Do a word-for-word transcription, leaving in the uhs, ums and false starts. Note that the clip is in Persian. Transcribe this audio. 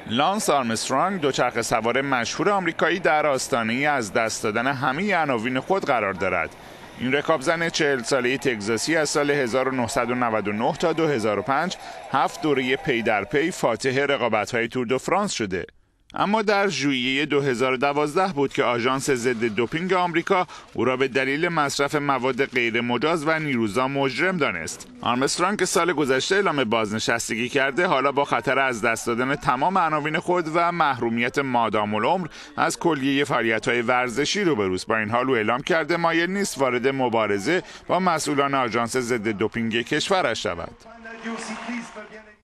لانس آرمسترانگ، دوچرخه سوار مشهور آمریکایی، در آستانه‌ای از دست دادن همه عناوین خود قرار دارد. این رکابزن چهل ساله تگزاسی از سال هزار و نهصد و نود و نه تا دو هزار و پنج هفت دوره پی در پی فاتح رقابت‌های تور دو فرانس شده. اما در ژوئیه دو هزار و دوازده بود که آژانس ضد دوپینگ آمریکا او را به دلیل مصرف مواد غیر مجاز و نیروزا مجرم دانست. آرمسترانگ که سال گذشته اعلام بازنشستگی کرده، حالا با خطر از دست دادن تمام عناوین خود و محرومیت مادام العمر از کلیه فعالیت‌های ورزشی روبروست. با این حال او اعلام کرده مایل نیست وارد مبارزه با مسئولان آژانس ضد دوپینگ کشورش شود.